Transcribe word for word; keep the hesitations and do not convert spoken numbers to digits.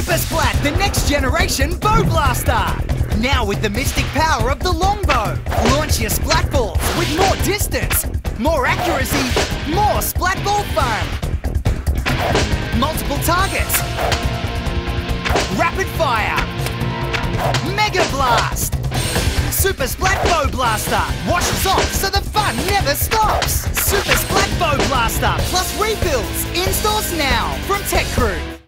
Super Splat, the next generation bow blaster. Now with the mystic power of the longbow. Launch your splat balls with more distance, more accuracy, more splat ball fun. Multiple targets. Rapid fire. Mega blast. Super Splat Bow Blaster washes off so the fun never stops. Super Splat Bow Blaster plus refills in stores now from Tech Crew.